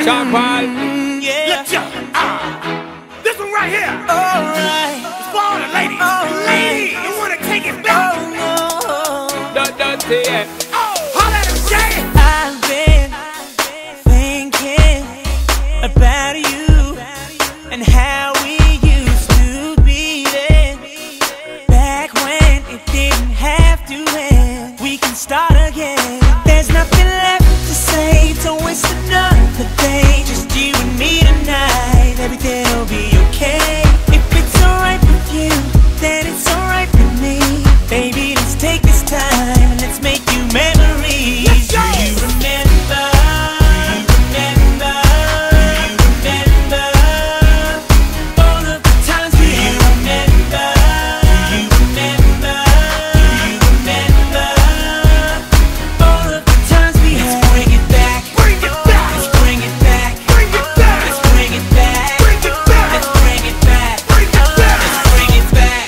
Chapal. Yeah. Let's go. This one right here. Alright. It's for all the ladies. Ladies, you wanna take it back? Oh no. Don't say it. Holla at him, Jay. I've been thinking about you and how we used to be then. Back when it didn't have to end. We can start again. There's nothing left to say. Don't waste another day. Just you and me tonight. Everything'll be okay. If it's alright with you, then it's alright with me. Baby, let's take this time and let's make new memories. Let's go. Do you remember? Do you remember? Do you remember all of the times? Do you remember? Do you remember? Do you remember all of the times we had? Let's bring it back. Bring it back. Let's bring it back. Bring it back. Let's bring it back. Bring it back. Let's bring it back. Bring it back. Let's bring it back.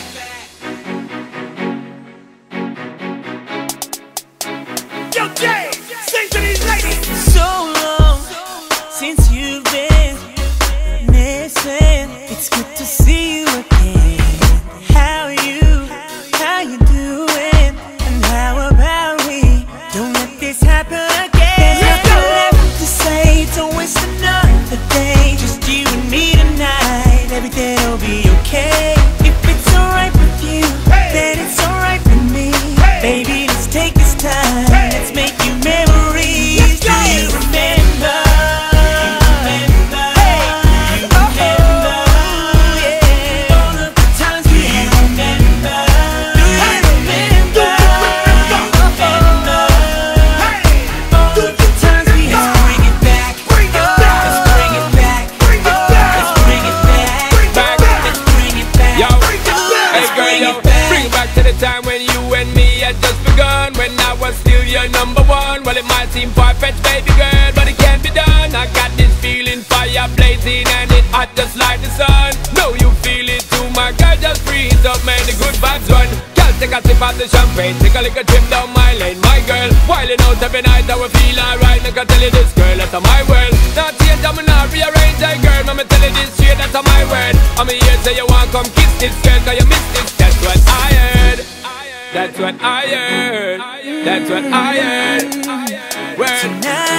Yo, Jay, sing to these ladies. So long since you've been missing. It's good to see you again. How you doing? And how about we don't let this happen again? There's nothing left to say. Don't waste another day. Just you and me tonight. Everything'll be okay. If it's alright with you, then it's alright with me. Baby, let's take this time. Let's make new memories. Do you remember? Do you remember? Do you remember? Yeah. All of the times. Do you remember? Do you remember? All of the times we had. Let's bring it back. Bring it back. Let's bring it back. Bring it back. Let's bring it back. Bring it back. Let's bring it back. Yo, Bring it back. hey girl, bring yo, it back. bring it back to the time when you and me had just begun. When I was still your number one. Well, it might seem far-fetched, baby girl, but it can't be done. I got this feeling, fire blazing, and it hot just like the sun. Know you feel it too, my girl, just freeze up, man, the good vibes run. Girl, take a sip of the champagne, take a little trip down my lane, my girl. Wildin' out every night, I will feel alright. Make I tell you this, girl, that's my world. Not change, I'm not rearrange, hey girl, I'ma tell you this shit, that's my word. I'm here, say you want come kiss this girl, cause you missed this. That's what I heard. That's what I heard. That's what I heard. Word. Tonight